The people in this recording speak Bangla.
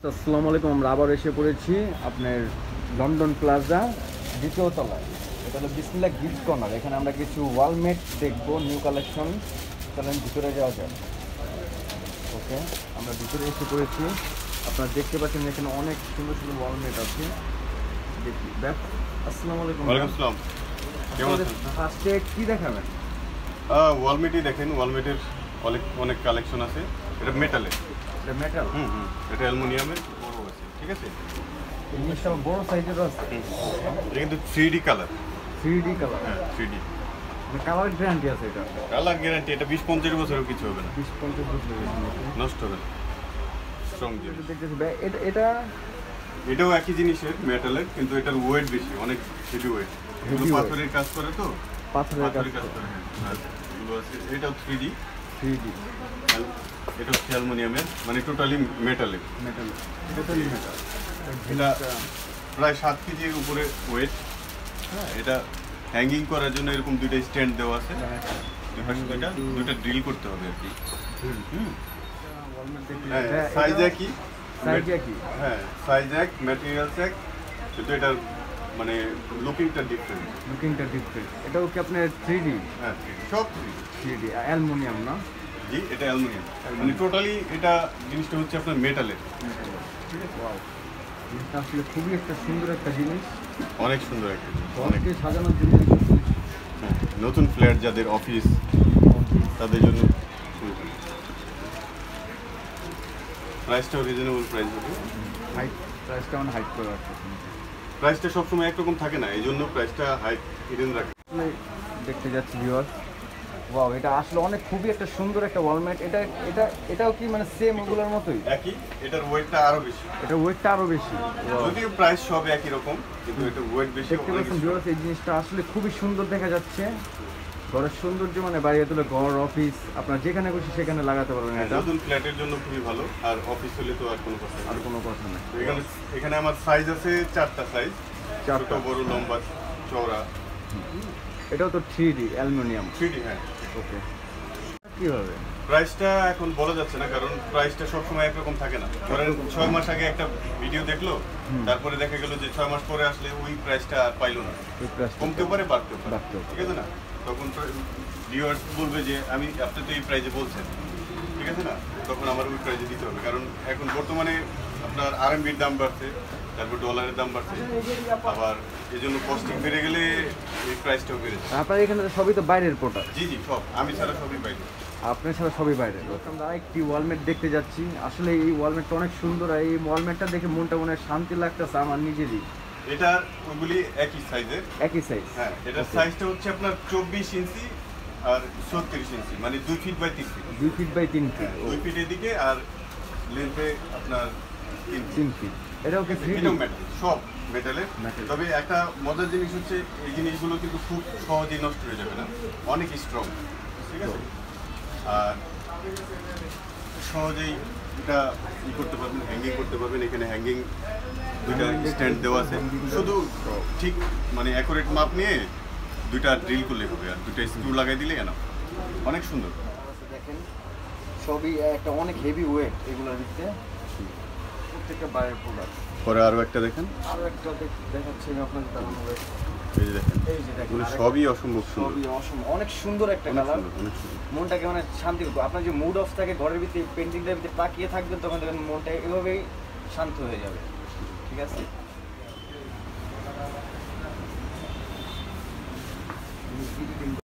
আসসালামু আলাইকুম। আমরা আবার এসে পড়েছি আপনার লন্ডন প্লাজা দ্বিতীয় তলায়। এটা হলো বিসমিল্লাহ গিফট কর্নার। এখানে আমরা কিছু ওয়ালমেট দেখবো, নিউ কালেকশন। চলেন ভিতরে যাওয়া যায়। ওকে, আমরা ভিতরে এসে পড়েছি। আপনারা দেখতে পাচ্ছেন এখানে অনেক সুন্দর সুন্দর ওয়ালমেট আছে। দেখি ব্যাপ। আসসালামু আলাইকুম। ওয়ালাইকুম আসসালাম। কেমন আছেন? ফার্স্টে কি দেখাবেন? ওয়ালমেটই দেখেন, ওয়ালমেটের অনেক কালেকশন আছে। এটা মেটালের। এটা মেটাল। এটা অ্যালুমিনিয়ামের বড় আছে, ঠিক আছে? এই জিনিসটা বড় সাইজেরও আছে। এটা কিন্তু 3D কালার। 3D colour. হ্যাঁ, 3D মানে কালার গ্যারান্টি আছে এটা? Colour guarantee. এটা 20-25 বছরেও কিছু হবে না, 20-50 বছর নষ্ট হবে না। স্ট্রং জিনিস। দেখতেছি এটা এটাও একই জিনিসের, মেটালের, কিন্তু এটার ওয়েট বেশি, অনেক হেভি ওয়েট। এগুলো পাথরের কাজ করে তো, পাথরের কাজ করে। হ্যাঁ, এগুলো আছে। এটাও 3D। এটা হচ্ছে অ্যালুমিনিয়ামের, মানে টোটালি মেটালের। এটা প্রায় 7 কেজির উপরে ওয়েট। হ্যাঁ, এটা হ্যাঙ্গিং করার জন্য এরকম দুইটা স্ট্যান্ড দেওয়া আছে। দুইটা ড্রিল করতে হবে আর কি। হ্যাঁ, সাইজ একই। হ্যাঁ, সাইজ এক, ম্যাটেরিয়ালস এক, কিন্তু এটার মানে লুকিংটা ডিফারেন্ট। এটাও কি আপনার 3D? হ্যাঁ, সব 3D অ্যালুমিনিয়াম না? জি, এটা অ্যালুমিনিয়াম। মানে টোটালি এটা জিনিসটা হচ্ছে আপনার মেটালের। ঠিক আছে, ওয়াও। এটা আসলে খুবই একটা সুন্দর একটা জিনিস, অনেক সুন্দর একটা জিনিস, অনেকে সাজানোর জন্য। হ্যাঁ, নতুন ফ্ল্যাট যাদের অফিস, তাদের জন্য প্রাইসটাও রিজনেবল প্রাইস হবে। প্রাইসটা অনেক হাইট করে রাখছে। প্রাইসটা সবসময় একরকম থাকে না, এই জন্য প্রাইসটা হাইট হিডেন রাখে। দেখতে যাচ্ছি ভিউয়ার, ওয়াও, এটা আসলে অনেক খুবই একটা সুন্দর একটা ওয়ালমেট। এটাও কি মানে সেম ওগুলোর মতোই? একই, এটার ওয়েটটা আরো বেশি। এটা ওয়েটটা আরো বেশি। যদিও প্রাইস সব একই রকম, কিন্তু এটা ওয়েট বেশি। দেখতে পাচ্ছেন ভিউয়ার্স, এই জিনিসটা আসলে খুবই সুন্দর দেখা যাচ্ছে। ঘরের সৌন্দর্য মানে বাড়িয়ে তোলে। ঘর, অফিস, আপনার যেখানে খুশি সেখানে লাগাতে পারবেন। এটা নতুন ফ্ল্যাটের জন্য খুবই ভালো, আর অফিস হলে তো আর কোনো কথা নেই। আর কোনো কথা নেই। এখানে আমার সাইজ আছে 4টা সাইজ, ছোট, বড়, লম্বা, চওড়া। এটাও তো 3D অ্যালুমিনিয়াম। 3D, হ্যাঁ। ওকে, কি হবে প্রাইসটা এখন বলা যাচ্ছে না, কারণ প্রাইসটা সবসময় একরকম থাকে না। ধরেন 6 মাস আগে একটা ভিডিও দেখলো, তারপরে দেখা গেল যে 6 মাস পরে আসলে ওই প্রাইসটা পাইলো না। কমতেও পারে, বাড়তেও পারে, ঠিক আছে না? তখন ভিউয়ার্স বলবে যে আপনি তো এই প্রাইসে বলছেন, ঠিক আছে না? তখন আমার ওই প্রাইসে দিতে হবে, কারণ এখন বর্তমানে আপনার RMB-র দাম বাড়ছে, তারপর ডলারের দাম বাড়ছে, আবার এই জন্য কস্টিং বেড়ে গেলে এই প্রাইসটাও বেড়ে যায়। আপনার এখানে সবই তো বাইরের প্রোডাক্ট? জি, সব। আমি ছাড়া সবই বাইরে। আপনার ছাড়া সবই বাইরে। আমরা একটি ওয়ালমেট দেখতে যাচ্ছি। আসলে এই ওয়ালমেটটা অনেক সুন্দর, আর এই ওয়ালমেটটা দেখে মনটা মনে হয় শান্তি লাগতেছে আমার নিজেরই। এটা ওগুলি একই সাইজের। একই সাইজ? হ্যাঁ, এটার সাইজটা হচ্ছে আপনার 24 ইঞ্চি আর 36 ইঞ্চি, মানে 2 feet by 3 feet. 2 feet by 3 feet. 2 feet এদিকে আর লেন্থে আপনার 3 ফিট। এটাও কি 3D? এটাও মেটাল, সব মেটালের। তবে একটা মজার জিনিস হচ্ছে, এই জিনিসগুলো কিন্তু খুব সহজেই নষ্ট হয়ে যাবে না, অনেক স্ট্রং, ঠিক আছে? আর সহজেই এটা করতে পারবেন, হ্যাঙ্গিং করতে পারবেন। এখানে হ্যাঙ্গিং দুইটা স্ট্যান্ড দেওয়া আছে, শুধু ঠিক মানে অ্যাকুরেট মাপ নিয়ে দুইটা ড্রিল করলে হবে, আর দুইটা স্ক্রু লাগাই দিলে না। অনেক সুন্দর। দেখেন, সবই একটা অনেক হেভি ওয়েট এগুলোর ভিতরে, প্রত্যেকটা বাইরের প্রোডাক্ট। পরে আরও একটা দেখেন, আরও একটা দেখাচ্ছি আমি আপনাকে, দাঁড়ানো হয়েছে। এই যে দেখেন, এগুলো সবই অসম্ভব সুন্দর, অনেক সুন্দর একটা কালার। মনটাকে মানে শান্তি করবে। আপনার যে মুড অফ থাকে, ঘরের ভিতরে পেন্টিংটার ভিতরে তাকিয়ে থাকবেন, তখন দেখেন মনটা এভাবেই শান্ত হয়ে যাবে। ঠিক আছে।